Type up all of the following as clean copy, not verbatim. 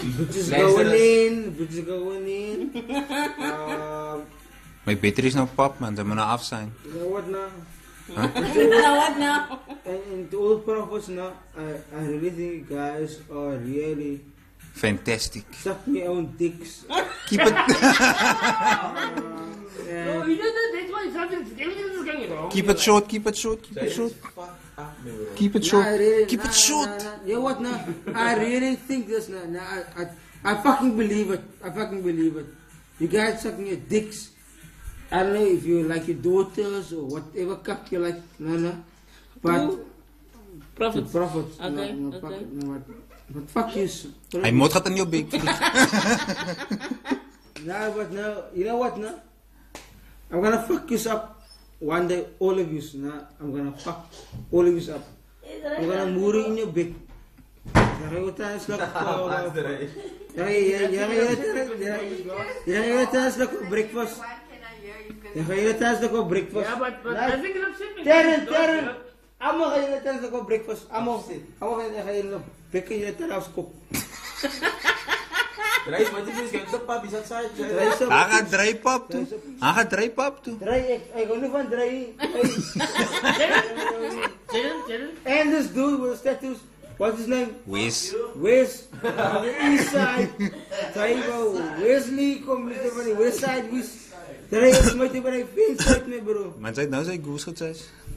Bitches going in. My battery is nou pap man, ze moet nou af zijn. You know what now? Now what now? And to all prophets now, I really think guys are really Fantastic. suck me own dicks. Keep it, No, you know that that's why everything is going wrong. keep it short, keep it short, keep it short. Keep it short, keep it short. You know what now? I really think this now. I fucking believe it. I fucking believe it. You guys sucking your dicks. I don't know if you like your daughters or whatever cup you like. No. But Profit. the prophets. Okay, No, okay. fuck, no, but fuck you. Hij moet gaat in je bek. Nah, but now, you know what now? I'm gonna fuck you up one day, all of you. Nah, I'm gonna fuck all of you up. I'm gonna moer you in your bed. Dan ga je thuis lekker breakfast. Dan ga je thuis lekker breakfast. Yeah, but I think it's upset. Terren. Allemaal ga je thuis lekker breakfast. Allemaal ga je nog bekken je thuis kop. Reis, wat is dit? Wat pap is dat saai? Hij gaat drijpap toe. Hij gaat drijpap toe. Draai, ik hou niet van draaien. Children. And this dude with the tattoos, what's his name? Wees. West, on the east side. Taibo, Wesley, kom met van die west side, West. Daar is met die van die fence side mee, bro. Maar zij nou zijn goes gezegd.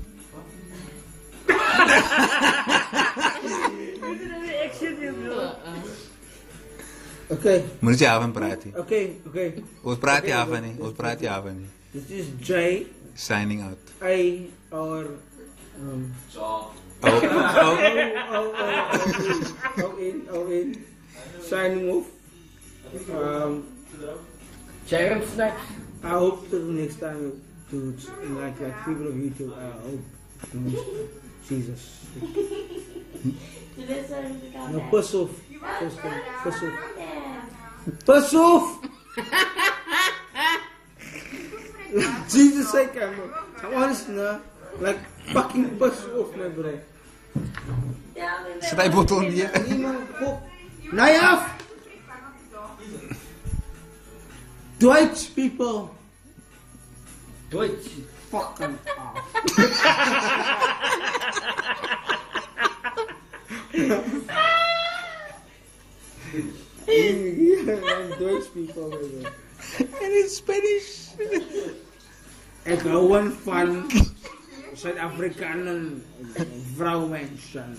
Okay, Moet je avond praten. okay. Ons praat je avond niet. Ons praat je avond niet. This is J, Signing out. I, or, Oh. O-N, signing off. Children snacks. I hope that next time to like people of YouTube, I hope. Jesus. No, piss off. Piss off! Jesus sake, I'm honest now. Like fucking piss off, my bro. Zet hij bottel niet. Nee af! Deutsch people. Deutsch. Fucking off. Deutsch people. En in Spanish. Ik hou van Zuid-Afrikanen vrouwmensen.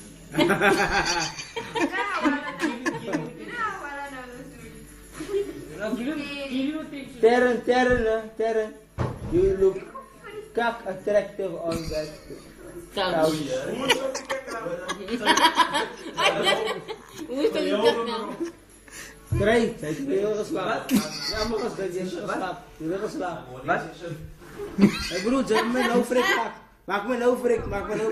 Terren, you look cock attractive on that couch. Hoe is dat niet nou? Great, hij wil geslapen. Ja, maar als dat je geslapen. Je wil geslapen. Wat? Hé broer, zeg me nou frik. Maak me nou frik.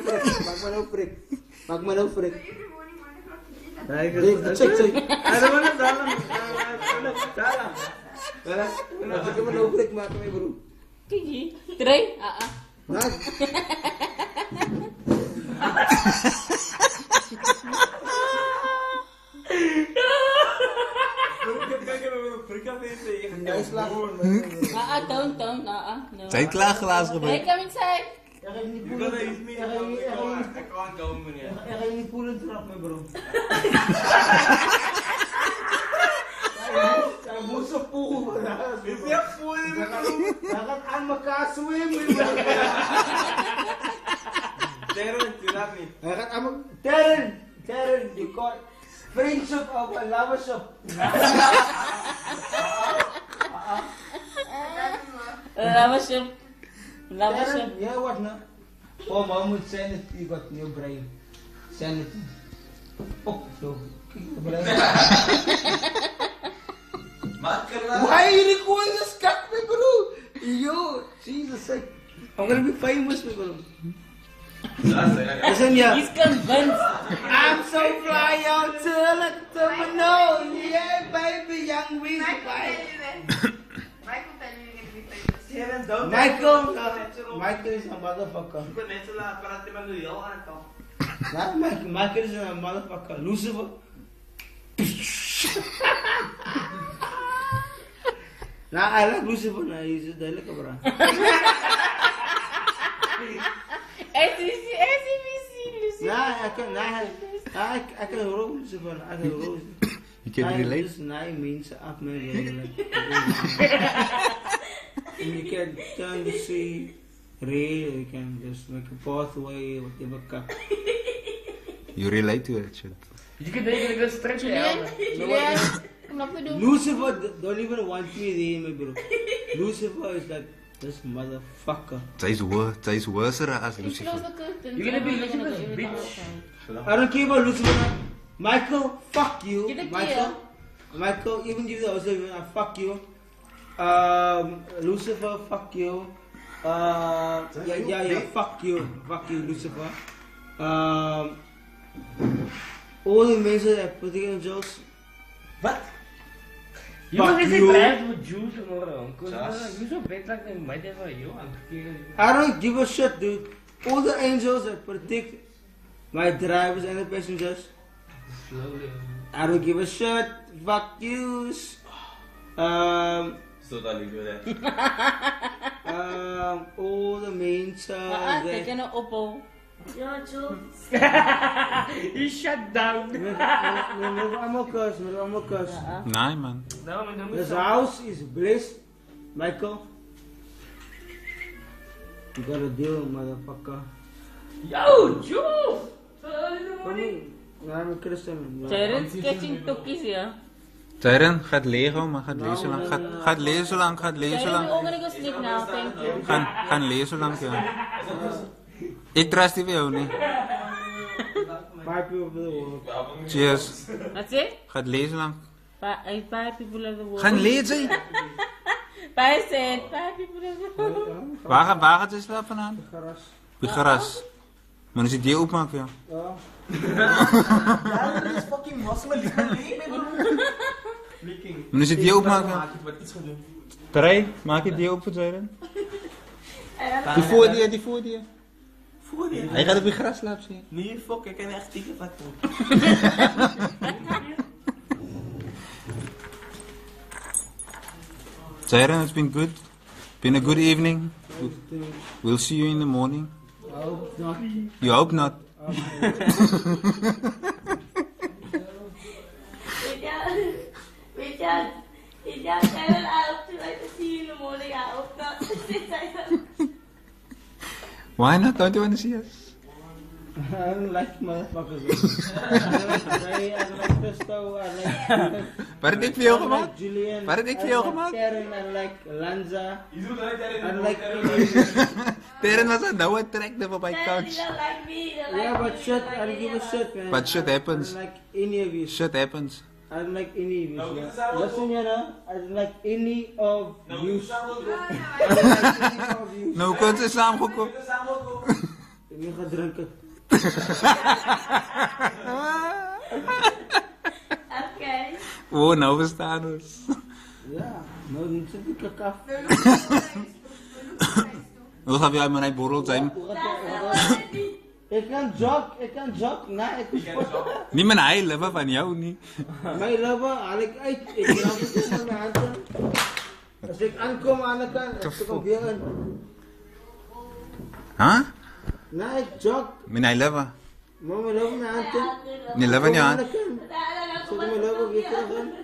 Nee, Check. I don't want to dalam. Zeg me nou frik, maak me broer. Kiki. Try? Nou. Don't. No. Zijn klaargelaas Hey, gebeurd. come inside. Ik ga je niet poelen trap me bro. Hij moet zo poelen. Hij gaat aan elkaar zwemmen. Hij gaat aan elkaar. Terren, je kort. Friendship of a lovership. Love Ja, wat nou? Oh, maar moet sanity got in your brain. Sanity. Oh, zo. Why are you recording this cut me, bro? Yo, Jesus, I'm gonna be famous, bro. Listen, yeah. He's convinced. I'm so fly out to the terminal. Yeah, baby, young Weezy. Michael is a motherfucker. Michael is a motherfucker. Lucifer. Nah, I like Lucifer. Nah, he's a like bro. SCBC, Lucy. Nah, I can roll Lucifer. I can roll. You can relate. Just nine means up, man. And you can turn to see ray. You can just make a pathway, whatever cup. You relate to that shit. You can make it a stretch out. Julian, kenapa dong? Lucifer don't even want me there, my bro. Lucifer is like this motherfucker. Zij is worse as Close Lucifer. the curtain. You're gonna be Lucifer's bitch. I don't care about Lucifer. Michael, fuck you. Get a Michael, even if I was even, fuck you. Lucifer, fuck you. Yeah, fuck you, Lucifer. All the mensen that put in jokes. What? You Fuck must say you. bad with Jews tomorrow. Because you're so bad like they might have you. I don't give a shit, dude. All the angels that protect my drivers and the passengers. Slowly. I don't give a shit. Fuck yous. Still don't do that. All the mensen Kijk je that... naar Oppo. He shut down. I'm a curse. Nee, man. No, man, This house is blessed, Michael. You gotta deal, motherfucker. Yo, Jews! So early in the morning. I'm a Christian. Jaren sketching tokkies, ja. Tyron, gaat Lego, maar gaat lezen lang. Gaat lezen lang, gaat lezen Jaren, we're all lang. gonna go sleep now, thank you. Gaan lezen lang, ja. Ik trust die voor jou niet. Five people of the world. Cheers. That's it? Gaat lezen lang. Five people of the world. Gaan lezen. Five people of the world. Waar gaat ze slapen aan? Garas. Op je gras. Maar als je die opmaakt, ja. Ja. Dat is fucking wassen, Maar als je die opmaakt, ja. Maak het wat iets gaan doen. Trey, maak je die op voor Tyron? Die voor die. Voor die. Hij gaat op je gras slapen, zie je. Nee, fuck, ik kan echt tegen wat doen. Tyron, it's been good. Been a good evening. We'll see you in the morning. I hope not. You hope not. Richard, Karen, I hope to like to see you in the morning. I hope not. Why not? Don't you want to see us? I don't like motherfuckers. I don't like Christo. I like... Waar heb ik voor jou I gemaakt? like Julian. Waar heb ik voor jou gemaakt? Karen, I like Lanza. Je doet dat I like Amy. Tyron was een douwe trek op mijn You couch. don't like me. You don't Yeah, like but me, shit, you I don't don't give a like shit, man. But shit happens. I don't like any of you. Shit happens. I don't like any of you. No, man. this is how it Listen, you know, I don't like any of Nou, you. we samen ook. I don't like any of you. Nou, kunnen ze samengekomen. We samen ook. Ik ben gaan drinken. Okay. Oh, nou verstaan ons. Ja, nou niet zit ik kakaf. Hoe gaan we uit mijn borrel zijn? Ik kan jog. Nee, ik is sport. Niet mijn heilen, van jou niet. Mijn lover haal ik uit. Ik laat het in mijn handen. Als ik aankom aan de kant, ik kom weer in. Huh? Nee, ik jog. Mijn heilen. Maar mijn lover mijn handen. Nee, leven niet aan. Zet mijn lover weer terug in.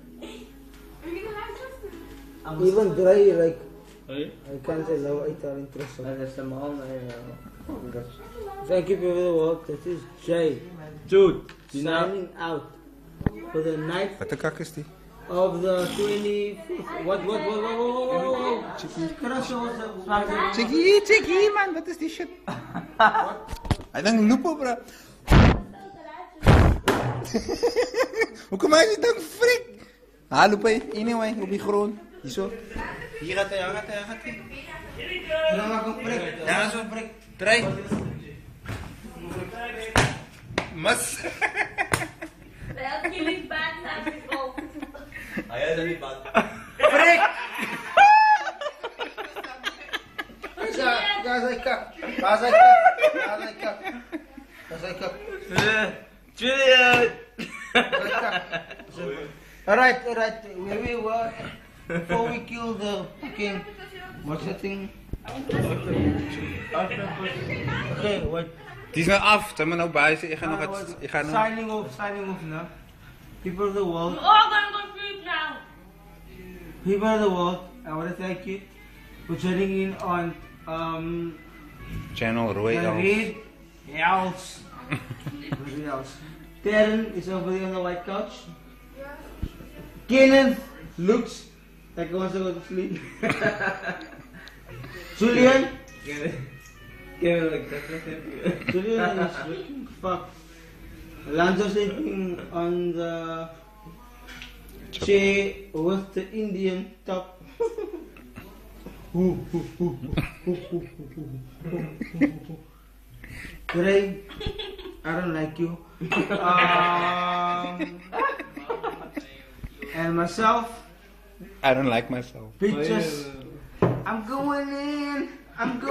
Even dry, like. I can't say love, I tell interest. Dat is de man. Thank you for the work. This is Jay. Dude. Signing out for the night Wat de kak is die? of the 25th. What? Chickie, man, wat is die shit? Hij denkt loepo, bro. Hoe kom hij niet dan frik? Ha, loepo, anyway, op die grond. Hier zo. Hier gaat hij. Ja, maar kom prik. Ja, zo prik. Trey. Mas. Welke jullie baat naar de kop. Hij is er niet bad. Prik! Daar zijn kak. Julian! Alright, where we were before we kill the fucking what's the thing? Okay, what? Het is nou af, zijn we nou buiten. Ik ga nog het. Ik ga nog. Signing off now. People of the world. We're all gonna go sleep now. People of the world, I want to thank you for tuning in on Channel Roy the Els. Red Els. Red Els. Darren is over there on the white couch. Kenneth looks like he wants to go to sleep. Julian. Julian is looking fucked. Alonso's sleeping on the chair with the Indian top. Greg, I don't like you. And myself, I don't like myself. bitches. I'm going in. I'm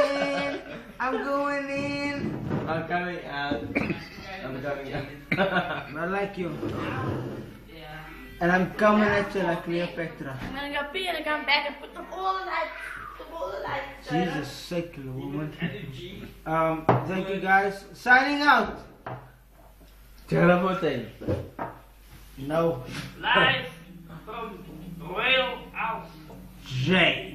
coming out. I like you. And I'm coming at you like Cleopatra. I'm gonna go pee and come back and put the ball in that. Jesus sake, little woman. Thank you guys. Signing out. Telefoon. No. Live from Royal House. J.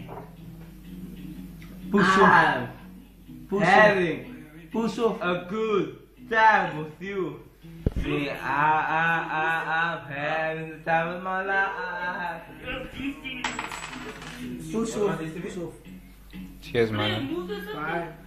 I'm Push having Push off. a good time with you. See, I'm having the time of my life. Push off. Cheers, man. Bye.